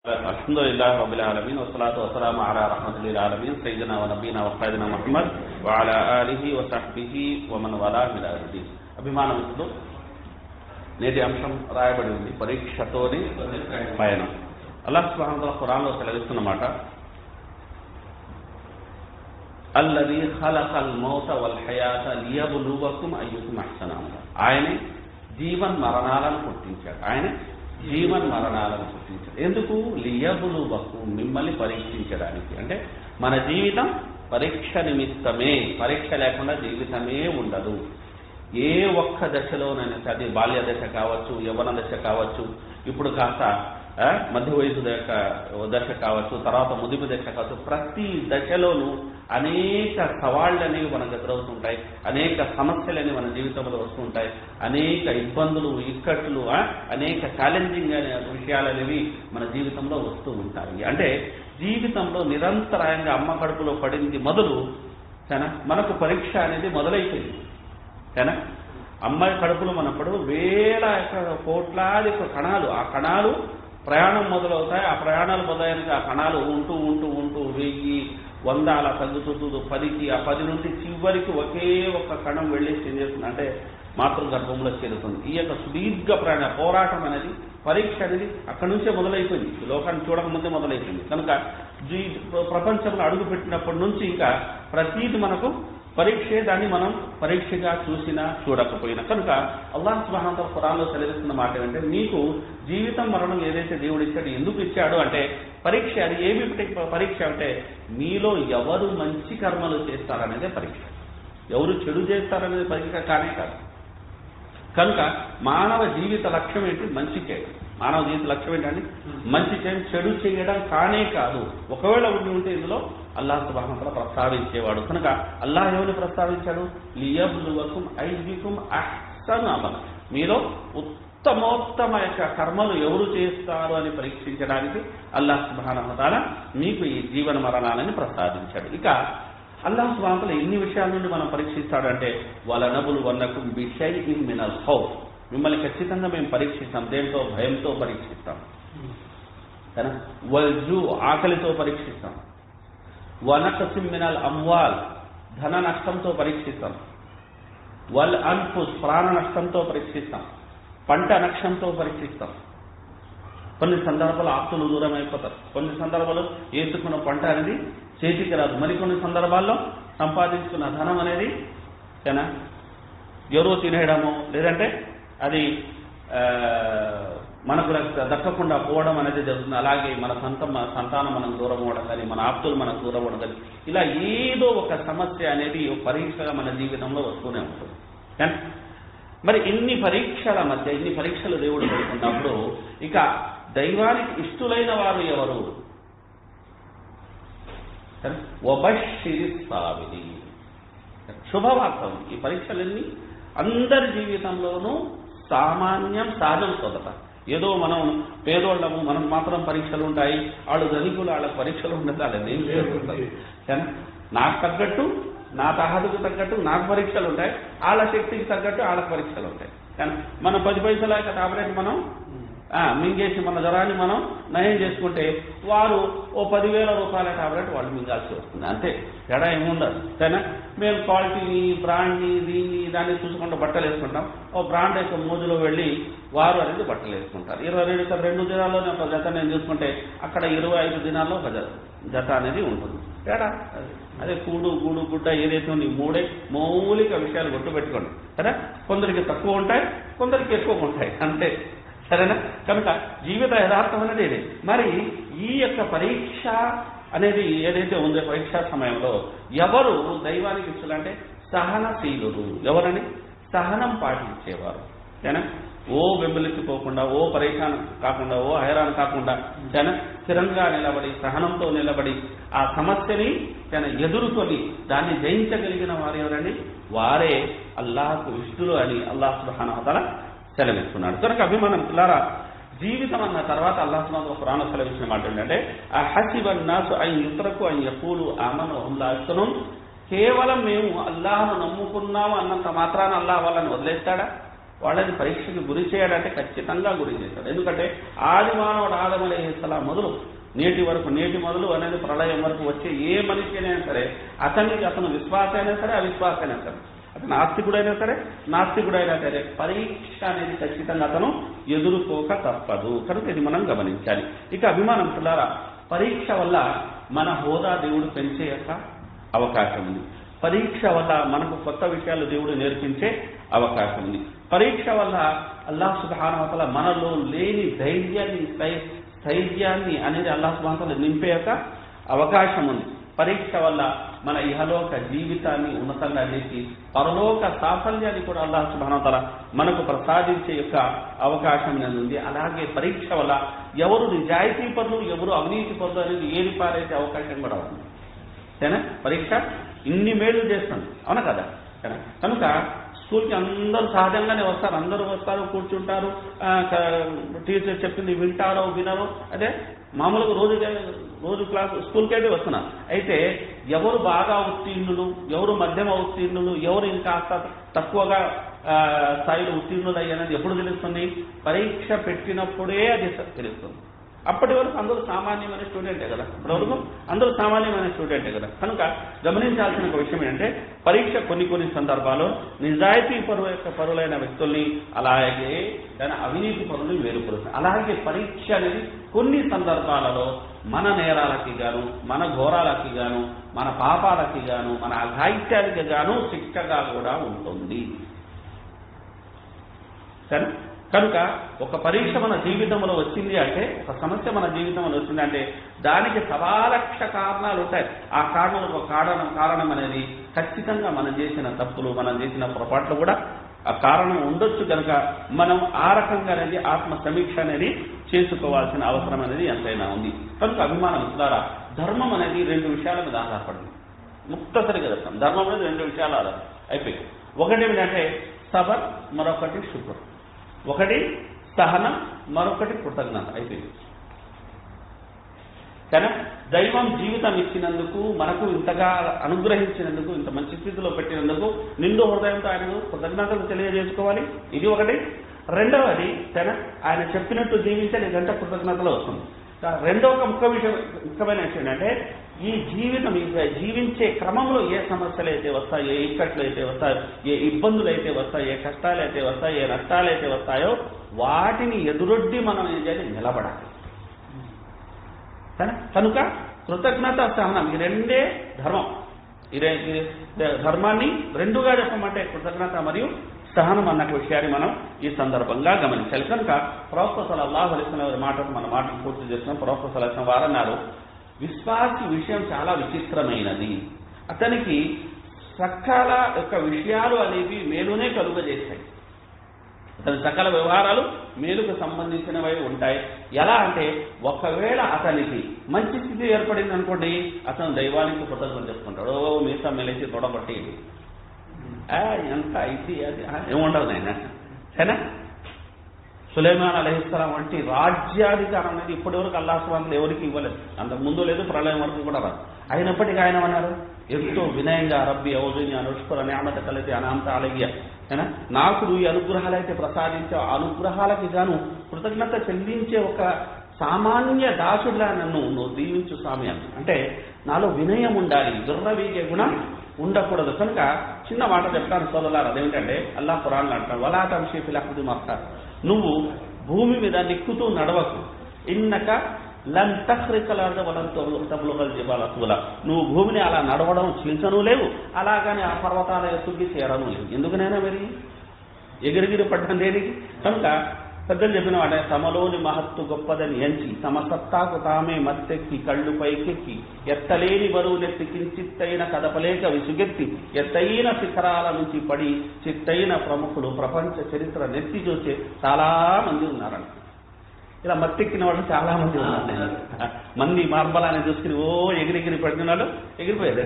అల్హమ్దులిల్లాహి రబ్బిల్ ఆలమీన్ వస్సలాతు వస్సలాము అలా రహ్మతుల్లిల్ ఆలమీన్ సయ్యిదనా వ నబీనా వ ఖైరునా ముహమ్మద్ వ అలా ఆలిహి వ సహ్బిహి వ మన్ వాలా ఇలా యౌమిద్దీన్. అభిమానములు, నేటి అంశం రాయబడి ఉంది, పరీక్షతోని పయనం. అల్లాహ్ సుబ్హానహు వ తఆలా ఖురాన్లో సెలవిస్తున్నమాట, అల్లదీ ఖలఖల్ మౌత వల్ హయాత లియబ్లువకుమ్ అయ్యుకుమ్ అహ్సను అమలా. ఆయనే జీవన్ మరణాలను పుట్టించాడు. ఎందుకు? లియబ్లువకుమ్, మిమ్మల్ని పరీక్షించడానికి. అంటే మన జీవితం పరీక్ష నిమిత్తమే. పరీక్ష లేకుండా జీవితమే ఉండదు. ఏ ఒక్క దశలోనైనా, అది బాల్య దశ కావచ్చు, యవ్వన దశ కావచ్చు, ఇప్పుడు కాస్త మధ్య వయసు దశ కావచ్చు, తర్వాత ముదిమి దశ కావచ్చు, ప్రతి దశలోనూ అనేక సవాళ్ళు అనేవి మనకు ఎదురవుతుంటాయి, అనేక సమస్యలని మన జీవితంలో వస్తుంటాయి, అనేక ఇబ్బందులు, ఇక్కట్లు, అనేక ఛాలెంజింగ్ అనే విషయాలు అనేవి మన జీవితంలో వస్తూ ఉంటాయి. అంటే జీవితంలో నిరంతరాయంగా అమ్మ కడుపులో పడింది మొదలు మనకు పరీక్ష అనేది మొదలైపోయింది. అమ్మాయి కడుపులో మనప్పుడు వేల కోట్లాది కణాలు, ఆ కణాలు ప్రయాణం మొదలవుతాయి. ఆ ప్రయాణాలు మొదలైన ఆ కణాలు ఉంటూ 1000, 100 అలా తగ్గుతూ 10కి, ఆ 10 నుండి చివరికి ఒకే ఒక్క కణం వెళ్ళి చేస్తుంది, అంటే మాతృగర్భంలో చేరుతుంది. ఈ యొక్క సుదీర్ఘ పోరాటం అనేది, పరీక్ష అనేది అక్కడి నుంచే మొదలైపోయింది. ఈ లోకాన్ని చూడకముందే మొదలైపోయింది. కనుక ప్రపంచంలో అడుగు పెట్టినప్పటి నుంచి ఇంకా ప్రతీది మనకు పరీక్షే. దాన్ని మనం పరీక్షగా చూసినా చూడకపోయినా. కనుక అల్లాహ్ సుబ్హానహు వ తఆలా ఖురాన్లో సెలవిస్తున్న మాట ఏంటంటే, మీకు జీవితం మరణం ఏదైతే దేవుడు ఇచ్చాడు, ఎందుకు ఇచ్చాడు అంటే పరీక్ష. అది ఏమి పరీక్ష అంటే, మీలో ఎవరు మంచి కర్మలు చేస్తారనేదే పరీక్ష, ఎవరు చెడు చేస్తారనేది పరీక్ష కానే కాదు. కనుక మానవ జీవిత లక్ష్యం ఏంటి? మంచి చేయడం. మానవ జీవిత లక్ష్యం ఏంటంటే మంచి చేయడం, చెడు చేయడం కానే కాదు. ఒకవేళ ఉంటే ఇందులో అల్లాహ్ సుబ్హానహు వ తఆలా ప్రస్తావించేవాడు. కనుక అల్లాహ్ ఎవరిని ప్రస్తావించాడు? లియబ్లువకుమ్ అయ్యుకుమ్ అహ్సను అమలా. మీలో ఉత్తమోత్తమ యొక్క కర్మలు ఎవరు చేస్తారు అని పరీక్షించడానికి అల్లాహ్ సుబ్హానహు వ తఆలా మీకు ఈ జీవన మరణాలని ప్రసాదించాడు. ఇక అల్లాహ్ సుబ్హానహు వ తఆలా ఎన్ని విషయాల నుండి మనం పరీక్షిస్తాడంటే, వలనబులువన్నకుమ్ బిషైఇన్ మినల్ ఖౌఫ్, మిమ్మల్ని ఖచ్చితంగా మేము పరీక్షిస్తాం. దేంతో? భయంతో పరీక్షిస్తాం. వల్జూ, ఆకలితో పరీక్షిస్తాం. వనకసిం మినల్ అమ్వాల్, ధన నష్టంతో పరీక్షిస్తాం. వల్ అన్ఫుస్, ప్రాణ నష్టంతో పరీక్షిస్తాం. పంట నష్టంతో పరీక్షిస్తాం. కొన్ని సందర్భాలు ఆప్తులు దూరం అయిపోతారు, కొన్ని సందర్భాలు వేసుకున్న పంట అనేది చేతికి రాదు, మరికొన్ని సందర్భాల్లో సంపాదించుకున్న ధనం అనేది ఎవరో తినేయడము, లేదంటే అది మనకు దక్కకుండా పోవడం అనేది జరుగుతుంది. అలాగే మన సంతానం మనకు దూరం అవ్వడం కానీ, మన ఆప్తులు మనకు దూరం అవ్వడం కానీ, ఇలా ఏదో ఒక సమస్య అనేది పరీక్షగా మన జీవితంలో వస్తూనే ఉంటుంది. మరి ఇన్ని పరీక్షల మధ్య, ఇన్ని పరీక్షలు దేవుడు పెడుతున్నప్పుడు ఇక దైవానికి ఇష్టలైన వారు ఎవరు? వబశ్శిరి సాబిరీన్, శుభవార్తం. ఈ పరీక్షలన్నీ అందరి జీవితంలోనూ సామాన్యం, సహజం. సోదట ఏదో మనం పేదోళ్ళము, మనకు మాత్రం పరీక్షలు ఉంటాయి, వాళ్ళు ధనికులు, వాళ్ళకి పరీక్షలు ఉండదు, వాళ్ళని ఏం చేసుకుంటారు. నాకు తగ్గట్టు, నా తహదుకు తగ్గట్టు నాకు పరీక్షలు ఉంటాయి, వాళ్ళ శక్తికి తగ్గట్టు వాళ్ళకి పరీక్షలు ఉంటాయి. కానీ మనం 10 పైసల టాబ్లెట్ మనం మింగేసి మన జ్వరాన్ని మనం నయం చేసుకుంటే, వారు ఓ 10,000 రూపాయల టాబ్లెట్ వాళ్ళు మింగాల్సి వస్తుంది. అంతే, తేడా ఏముండదు. సరేనా? మేము క్వాలిటీని, బ్రాండ్ని, దీన్ని దాన్ని చూసుకుంటూ బట్టలు వేసుకుంటాం. ఓ బ్రాండ్ యొక్క మోజులో వెళ్ళి వారు అనేది బట్టలు వేసుకుంటారు. 2 దినాల్లోనే ఒక జత నేను చూసుకుంటే, అక్కడ 25 దినాల్లో ఒక జత అనేది ఉంటుంది. తేడా అదే కూడు, గూడు, గుడ్డ ఏదైతే ఉంది, 3 మౌలిక విషయాలు గుర్తుపెట్టుకోండి. సరే, కొందరికి తక్కువ ఉంటాయి, కొందరికి ఎక్కువ ఉంటాయి, అంతే. సరేనా? కనుక జీవిత యథార్థం అనేది ఇది. మరి ఈ యొక్క పరీక్ష అనేది ఏదైతే ఉందో, పరీక్షా సమయంలో ఎవరు దైవానికి ఇష్టలంటే సహనశీలుడు. ఎవరని? సహనం పాటించేవారు. సరేనా? ఓ వెంబలిసిపోకుండా, ఓ పరేషాన్ కాకుండా, ఓ హైరాన్ కాకుండా స్థిరంగా నిలబడి, సహనంతో నిలబడి ఆ సమస్యని ఎదుర్కొని దాన్ని జయించగలిగిన వారు ఎవరండి? వారే అల్లాహకు ఇష్టలు అని అల్లాహ్ సుబ్హానహు వ తఆలా సెలవిస్తున్నాడు. కనుక అభిమానం పిల్లారా, జీవితం అన్న తర్వాత అల్లాహ్ సుబ్హానహు వ తఆలా ఖురాన్లో సెలవించిన మాట ఏంటంటే, అహసిబన్ నాసు అన్ యుత్రకు అన్ యఖూలు ఆమను వహుం లా యఫ్తనూన్. కేవలం మేము అల్లాహ్ను నమ్ముకున్నాము అన్నంత మాత్రాన అల్లాహ్ వాళ్ళని వదిలేస్తాడా? వాళ్ళని పరీక్షకి గురి చేయడంటే ఖచ్చితంగా గురి చేశాడు. ఎందుకంటే ఆది మానవుడు ఆదం అలైహిస్సలాం మొదలు నేటి మొదలు అనేది ప్రళయం వరకు వచ్చే ఏ మనిషి అయినా సరే అతను విశ్వాసైనా సరే అవిశ్వాసైనా సరే, అతను ఆస్తికుడైనా సరే నాస్తికుడైనా సరే పరీక్ష అనేది ఖచ్చితంగా అతను ఎదుర్కోక తప్పదు. కనుక ఇది మనం గమనించాలి. ఇక అభిమానం పిల్లారా, పరీక్ష వల్ల మన హోదా దేవుడు పెంచే యొక్క అవకాశం ఉంది. పరీక్ష వల్ల మనకు కొత్త విషయాలు దేవుడు నేర్పించే అవకాశం ఉంది. పరీక్ష వల్ల అల్లాహ్ సుబ్హానహు వ తఆలా మనలో లేని ధైర్యాన్ని అనేది అల్లాహ్ సుబ్హానహు వ తఆలా నింపే యొక్క అవకాశం ఉంది. పరీక్ష వల్ల మన ఇహలోక జీవితాన్ని ఉన్నతంగా చేసి పరలోక సాఫల్యాన్ని కూడా అల్లాహ్ సుబ్హానహు వ తఆలా మనకు ప్రసాదించే యొక్క అవకాశం ఉంది. అలాగే పరీక్ష వల్ల ఎవరు నిజాయితీ పరులు ఎవరు అవినీతి పరులు అనేది ఏది పారేసే అవకాశం కూడా ఉంది. సరేనా? పరీక్ష ఇన్ని మేలు చేస్తుంది, అవునా కదా? కనుక స్కూల్కి అందరూ సహజంగానే వస్తారు, అందరూ వస్తారు, కూర్చుంటారు, టీచర్ చెప్పింది వింటారో వినరో, అదే మామూలుగా రోజు స్కూల్కి అయితే వస్తున్నారు. అయితే ఎవరు బాగా ఉత్తీర్ణులు, ఎవరు మధ్యమ ఉత్తీర్ణులు, ఎవరు ఇంకా తక్కువగా స్థాయిలో ఉత్తీర్ణులు అయ్యానని ఎప్పుడు తెలుస్తుంది? పరీక్ష పెట్టినప్పుడే అది తెలుస్తుంది. అప్పటి వరకు అందరూ సామాన్యమైన స్టూడెంటే కదా, అప్పటి వరకు అందరూ సామాన్యమైన స్టూడెంటే కదా. కనుక గమనించాల్సిన ఒక విషయం ఏంటంటే పరీక్ష కొన్ని సందర్భాల్లో నిజాయితీ పరులైన వ్యక్తుల్ని అలాగే దాని అవినీతి పరుల్ని వేరుపరుస్తుంది. అలాగే పరీక్ష అనేది కొన్ని సందర్భాలలో మన నేరాలకి గాను, మన ఘోరాలకి గాను, మన పాపాలకి గాను, మన అఘాయిత్యాలకి గాను శిక్షగా కూడా ఉంటుంది. సరే, కనుక ఒక పరీక్ష మన జీవితంలో వచ్చింది అంటే, ఒక సమస్య మన జీవితంలో వచ్చిందంటే దానికి సవాలక్ష కారణాలు ఉంటాయి. ఆ కారణాలకు కారణం అనేది ఖచ్చితంగా మనం చేసిన తప్పులు, మనం చేసిన పొరపాట్లు కూడా ఆ కారణం ఉండొచ్చు. కనుక మనం ఆ రకంగా అనేది ఆత్మ సమీక్ష అనేది చేసుకోవాల్సిన అవసరం అనేది ఎంతైనా ఉంది. కనుక అభిమానం ద్వారా ధర్మం అనేది 2 విషయాల మీద ఆధారపడింది. ముక్తసరిగా చెప్తాం, ధర్మం అనేది 2 విషయాలు ఆధారం అయిపోయి. ఒకటి ఏమిటంటే సబర్, మరొకటి శుక్ర్. ఒకటి సహనం, మరొకటి కృతజ్ఞత అయిపోయింది. కానీ దైవం జీవితం ఇచ్చినందుకు, మనకు ఇంతగా అనుగ్రహించినందుకు, ఇంత మంచి స్థితిలో పెట్టినందుకు నిండు హృదయంతో ఆయనకు కృతజ్ఞతలు తెలియజేసుకోవాలి. ఇది ఒకటి. రెండవది ఆయన చెప్పినట్టు జీవించాలి, ఇదంతా కృతజ్ఞతలో వస్తుంది. రెండవ ముఖ్యమైన విషయం ఏంటంటే ఈ జీవించే క్రమంలో ఏ సమస్యలు అయితే వస్తాయో, ఏ ఇక్కట్లు అయితే వస్తాయో, ఏ ఇబ్బందులు అయితే వస్తాయో, ఏ కష్టాలు అయితే వస్తాయో, ఏ నష్టాలు అయితే వస్తాయో వాటిని ఎదురొడ్డి మనం ఏం చేయాలి? నిలబడాలి. కనుక కృతజ్ఞత, సహనం ఈ రెండే ధర్మం. ఈ ధర్మాన్ని రెండుగా చెప్పమంటే కృతజ్ఞత మరియు సహనం అన్న విషయాన్ని మనం ఈ సందర్భంగా గమనించాలి. కనుక ప్రవక్త సల్లల్లాహు అలైహి వసల్లం మాటలు మన మాటలు పూర్తి చేస్తున్నాం. ప్రవక్త సల్లల్లాహు అలైహి వసల్లం వారు అన్నారు, విశ్వాసి విషయం చాలా విచిత్రమైనది, అతనికి సకల యొక్క విషయాలు అనేవి మేలునే కలుగజేస్తాయి. అతని సకల వ్యవహారాలు మేలుకు సంబంధించినవై ఉంటాయి. ఎలా అంటే ఒకవేళ అతనికి మంచి స్థితి ఏర్పడింది అనుకోండి, అతను దైవానికి కృతజ్ఞత చెప్పుకుంటాడు. మీసం మెలిసి తొడబట్టి ఎంత ఇది అది ఏముండదు నాయన. సరేనా? సులైమాన్ అలైహిస్సలాం వంటి రాజ్యాధికారం అనేది ఇప్పటి వరకు అల్లాహ్ సుబ్హానహు వ తఆలా ఎవరికి ఇవ్వలేదు. అంతకు ముందు లేదు, ప్రళయం వరకు కూడా రాదు. అయినప్పటికీ ఆయన అన్నారు ఎంతో వినయంగా, రబ్బి ఔజిని అనుష్కుర నిఅమతక లతి అన్అమ్త అలయ్య, నాకు ఈ అనుగ్రహాలైతే ప్రసాదించే అనుగ్రహాలకి గాను కృతజ్ఞత చెల్లించే ఒక సామాన్య దాసుడిలా నువ్వు దీవించు స్వామి అని. అంటే నాలో వినయం ఉండాలి, దుర్రవీగే గుణం ఉండకూడదు. కనుక చిన్న మాట చెప్తాను సోదరులారా, అదేమిటంటే అల్లాహ్ ఖురాన్లో అంటాడు, వలా తమ్షీ ఫిల్ అర్ది మర్హా, నువ్వు భూమి మీద నిక్కుతూ నడవకు. ఇన్నక లం తఖ్రికల్ అర్ద వలం తబ్లుగల్ జిబాల తూలా, నువ్వు భూమిని అలా నడవడం చీల్చను లేవు, అలాగని ఆ పర్వతాల ఎత్తుకి చేరను లేవు. ఎందుకనైనా మరి ఎగిరిగిరి పడ్డం దేనికి? కనుక పెద్దలు చెప్పిన వాడే తమలోని మహత్తు గొప్పదని ఎంచి తమ సత్తాకు తామే మత్తెక్కి కళ్ళు పైకెక్కి ఎత్తలేని బరువులెత్తి కించిత్తైన కదపలేక విసుగెత్తి ఎత్తైన శిఖరాల నుంచి పడి చిత్తైన ప్రముఖులు ప్రపంచ చరిత్ర నెత్తి చూసే చాలా మంది ఉన్నారంట. ఇలా మత్తెక్కిన వాళ్ళు చాలా మంది ఉన్నారు. మంది మార్బలాన్ని చూసుకుని ఎగిరిగిరి పడినాడు, ఎగిరిపోయారు.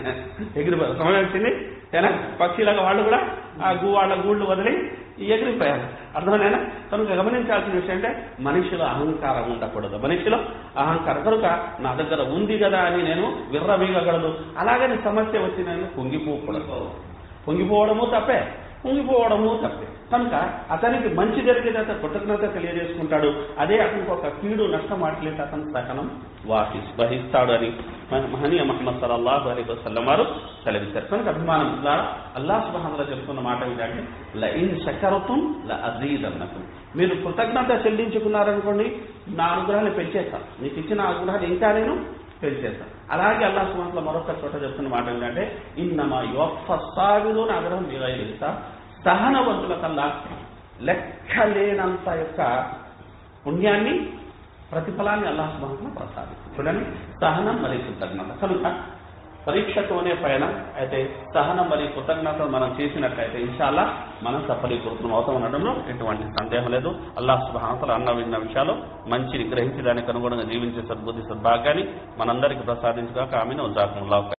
సమయం వచ్చింది పక్షిలాగా వాళ్ళు కూడా ఆ వాళ్ళ గూళ్ళు వదిలి ఎగిరిపోయారు. అర్థమైనా? కనుక గమనించాల్సిన విషయం అంటే మనిషిలో అహంకారం ఉండకూడదు. మనిషిలో అహంకారం కనుక నా దగ్గర ఉంది కదా అని నేను విర్రవీగకూడదు. అలాగని సమస్య వచ్చి నేను పొంగిపోకూడదు. పొంగిపోవడము తప్పే, కుంగిపోవడము తప్పే. కనుక అతనికి మంచి జరిగేది కృతజ్ఞత తెలియజేసుకుంటాడు. అదే అతనికి ఒక కీడు నష్టం వాటిలేదు అతను సహనం వహిస్తాడు అని మహనీయ మహమ్మద్ సల్లల్లాహు అలైహి వసల్లం వారు సెలవిస్తారు. కనుక అభిమానం అల్లాహ్ సుబ్హానహు వ తఆలా చెప్తున్న మాట ఏంటంటే లఇన్ శకరతుం లఅజీదన్నకుం. మీరు కృతజ్ఞత చెల్లించుకున్నారనుకోండి, నా అనుగ్రహాన్ని పెంచేస్తాను, మీకు ఇచ్చిన అనుగ్రహాన్ని ఇంకా నేను పెంచేస్తాను. అలాగే అల్లాహ్ సుబ్హానహు వ తఆలా మరొక చోట చెప్తున్న మాట ఏంటంటే ఇన్నమా యువఫ్ఫస్సాబిరూన అజ్రహుం బిగైరి హిసాబ్. సహనవంతుల కల్లా లెక్కలేనంత యొక్క పుణ్యాన్ని ప్రతిఫలాన్ని అల్లాహ్ సుబ్హానహు వ తఆలా ప్రసాదిస్తాడు. చూడండి, సహనం మరియు కృతజ్ఞత. కనుక పరీక్షతోనే పయనం. అయితే సహనం మరియు కృతజ్ఞత మనం చేసినట్లయితే ఇన్షాల్లా మనం సఫలీకృతం అవుతాం అనడంలో ఎటువంటి సందేహం లేదు. అల్లాహ్ సుబ్హానహు వ తఆలా అన్న విన్న విషయాలు మంచిని గ్రహించడానికి అనుగుణంగా జీవించే సద్బుద్ధి సద్భాగ్యాన్ని మనందరికీ ప్రసాదించగాక. ఆమీన్. జజాకుముల్లాహు ఖైరన్.